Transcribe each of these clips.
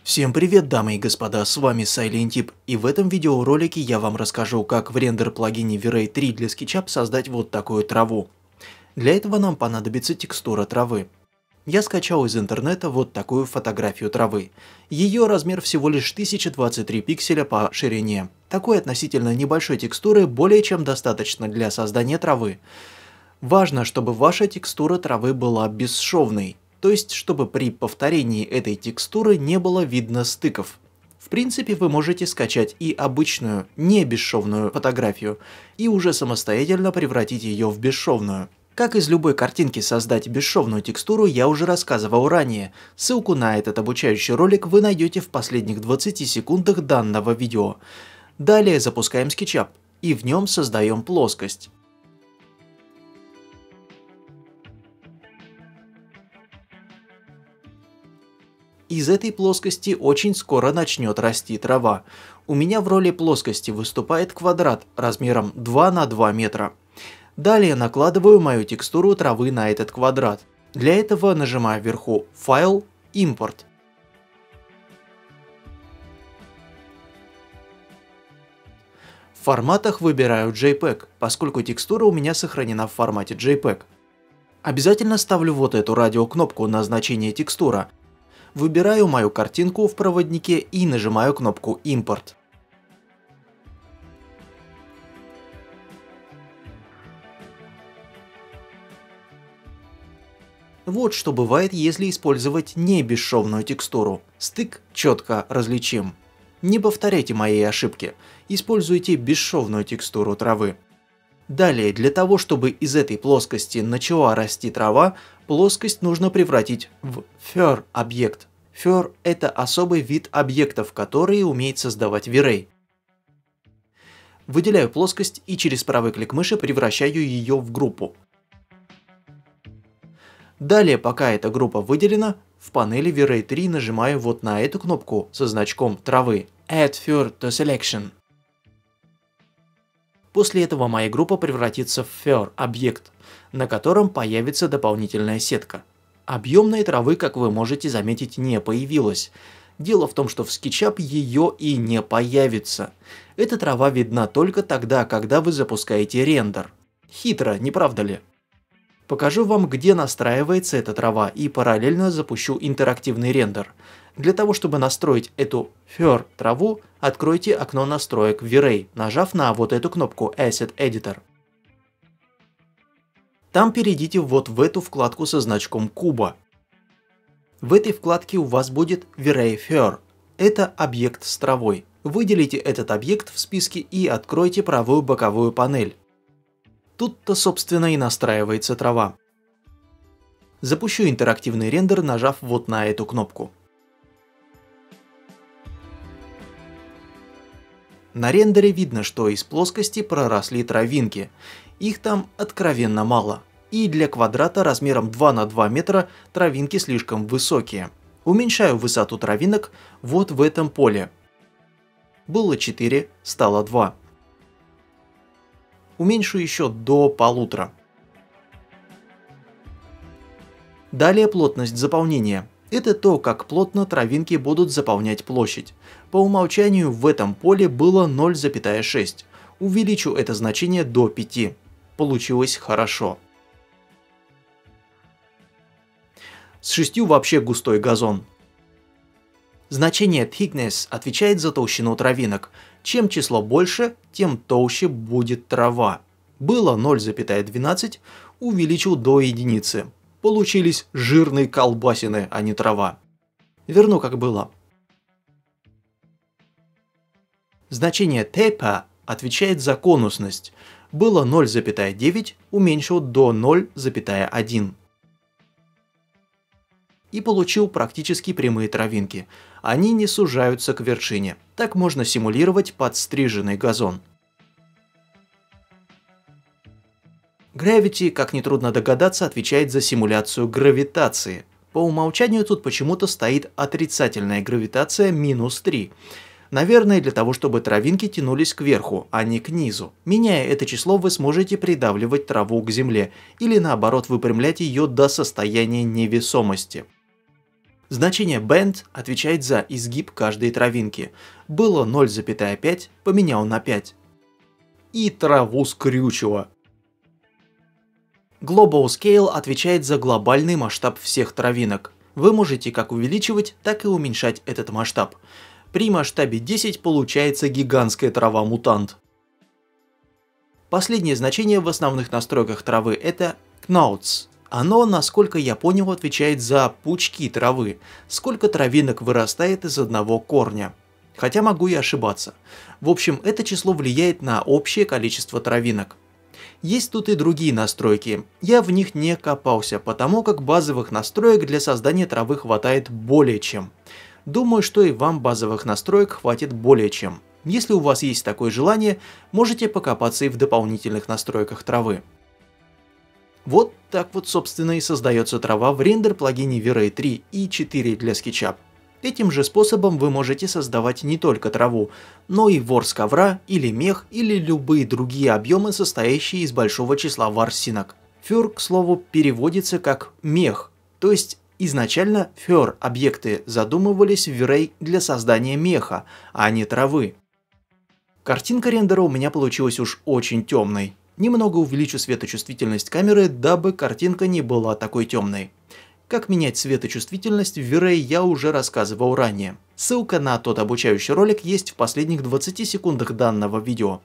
Всем привет, дамы и господа, с вами Silentip, и в этом видеоролике я вам расскажу, как в рендер-плагине V-Ray 3 для SketchUp создать вот такую траву. Для этого нам понадобится текстура травы. Я скачал из интернета вот такую фотографию травы. Ее размер всего лишь 1023 пикселя по ширине. Такой относительно небольшой текстуры более чем достаточно для создания травы. Важно, чтобы ваша текстура травы была бесшовной. То есть, чтобы при повторении этой текстуры не было видно стыков. В принципе, вы можете скачать и обычную, не бесшовную фотографию, и уже самостоятельно превратить ее в бесшовную. Как из любой картинки создать бесшовную текстуру, я уже рассказывал ранее. Ссылку на этот обучающий ролик вы найдете в последних 20 секундах данного видео. Далее запускаем SketchUp, и в нем создаем плоскость. Из этой плоскости очень скоро начнет расти трава. У меня в роли плоскости выступает квадрат размером 2 на 2 метра. Далее накладываю мою текстуру травы на этот квадрат. Для этого нажимаю вверху «Файл», «Импорт». В форматах выбираю JPEG, поскольку текстура у меня сохранена в формате JPEG. Обязательно ставлю вот эту радиокнопку на значение текстура. Выбираю мою картинку в проводнике и нажимаю кнопку «Импорт». Вот что бывает, если использовать не бесшовную текстуру. Стык четко различим. Не повторяйте моей ошибки. Используйте бесшовную текстуру травы. Далее, для того, чтобы из этой плоскости начала расти трава, плоскость нужно превратить в Fur объект. Fur – это особый вид объектов, которые умеет создавать V-Ray. Выделяю плоскость и через правый клик мыши превращаю ее в группу. Далее, пока эта группа выделена, в панели V-Ray 3 нажимаю вот на эту кнопку со значком травы Add Fur to Selection. После этого моя группа превратится в Fur объект, на котором появится дополнительная сетка. Объемной травы, как вы можете заметить, не появилось. Дело в том, что в SketchUp ее и не появится. Эта трава видна только тогда, когда вы запускаете рендер. Хитро, не правда ли? Покажу вам, где настраивается эта трава, и параллельно запущу интерактивный рендер. Для того, чтобы настроить эту Fur траву, откройте окно настроек в V-Ray, нажав на вот эту кнопку Asset Editor. Там перейдите вот в эту вкладку со значком куба. В этой вкладке у вас будет V-Ray Fur. Это объект с травой. Выделите этот объект в списке и откройте правую боковую панель. Тут-то, собственно, и настраивается трава. Запущу интерактивный рендер, нажав вот на эту кнопку. На рендере видно, что из плоскости проросли травинки. Их там откровенно мало. И для квадрата размером 2 на 2 метра травинки слишком высокие. Уменьшаю высоту травинок вот в этом поле. Было 4, стало 2. Уменьшу еще до 1,5. Далее плотность заполнения. Это то, как плотно травинки будут заполнять площадь. По умолчанию в этом поле было 0,6. Увеличу это значение до 5. Получилось хорошо. С 6 вообще густой газон. Значение thickness отвечает за толщину травинок. Чем число больше, тем толще будет трава. Было 0,12, увеличил до единицы. Получились жирные колбасины, а не трава. Верну как было. Значение taper отвечает за конусность. Было 0,9, уменьшил до 0,1. И получил практически прямые травинки. Они не сужаются к вершине. Так можно симулировать подстриженный газон. Gravity, как нетрудно догадаться, отвечает за симуляцию гравитации. По умолчанию тут почему-то стоит отрицательная гравитация -3. Наверное, для того, чтобы травинки тянулись кверху, а не к низу. Меняя это число, вы сможете придавливать траву к земле, или наоборот выпрямлять ее до состояния невесомости. Значение bend отвечает за изгиб каждой травинки. Было 0,5, поменял на 5. И траву скрючило. Global Scale отвечает за глобальный масштаб всех травинок. Вы можете как увеличивать, так и уменьшать этот масштаб. При масштабе 10 получается гигантская трава-мутант. Последнее значение в основных настройках травы – это Knots. Оно, насколько я понял, отвечает за пучки травы, сколько травинок вырастает из одного корня. Хотя могу и ошибаться. В общем, это число влияет на общее количество травинок. Есть тут и другие настройки, я в них не копался, потому как базовых настроек для создания травы хватает более чем. Думаю, что и вам базовых настроек хватит более чем. Если у вас есть такое желание, можете покопаться и в дополнительных настройках травы. Вот так вот, собственно, и создается трава в рендер-плагине V-Ray 3 и 4 для SketchUp. Этим же способом вы можете создавать не только траву, но и ворс ковра, или мех, или любые другие объемы, состоящие из большого числа ворсинок. Fur, к слову, переводится как мех, то есть изначально Fur объекты задумывались в V-Ray для создания меха, а не травы. Картинка рендера у меня получилась уж очень темной. Немного увеличу светочувствительность камеры, дабы картинка не была такой темной. Как менять светочувствительность в V-Ray я уже рассказывал ранее. Ссылка на тот обучающий ролик есть в последних 20 секундах данного видео.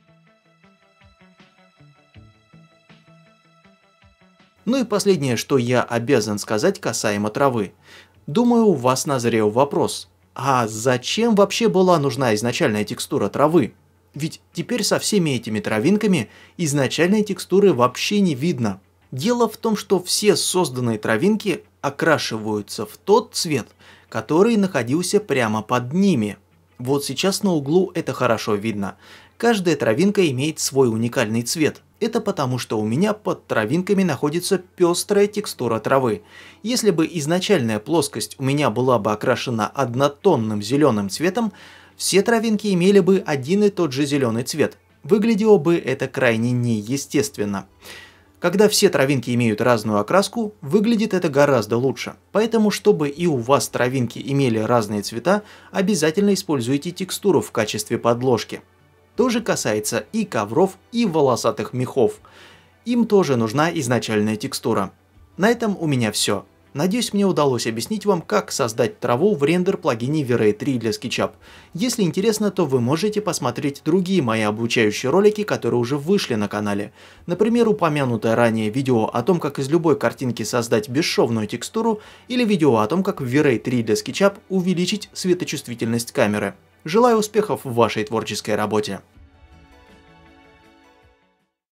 Ну и последнее, что я обязан сказать касаемо травы. Думаю, у вас назрел вопрос. А зачем вообще была нужна изначальная текстура травы? Ведь теперь со всеми этими травинками изначальной текстуры вообще не видно. Дело в том, что все созданные травинки окрашиваются в тот цвет, который находился прямо под ними. Вот сейчас на углу это хорошо видно. Каждая травинка имеет свой уникальный цвет. Это потому, что у меня под травинками находится пестрая текстура травы. Если бы изначальная плоскость у меня была бы окрашена однотонным зеленым цветом, все травинки имели бы один и тот же зеленый цвет. Выглядело бы это крайне неестественно. Когда все травинки имеют разную окраску, выглядит это гораздо лучше. Поэтому, чтобы и у вас травинки имели разные цвета, обязательно используйте текстуру в качестве подложки. То же касается и ковров, и волосатых мехов. Им тоже нужна изначальная текстура. На этом у меня все. Надеюсь, мне удалось объяснить вам, как создать траву в рендер-плагине V-Ray 3 для SketchUp. Если интересно, то вы можете посмотреть другие мои обучающие ролики, которые уже вышли на канале. Например, упомянутое ранее видео о том, как из любой картинки создать бесшовную текстуру, или видео о том, как в V-Ray 3 для SketchUp увеличить светочувствительность камеры. Желаю успехов в вашей творческой работе!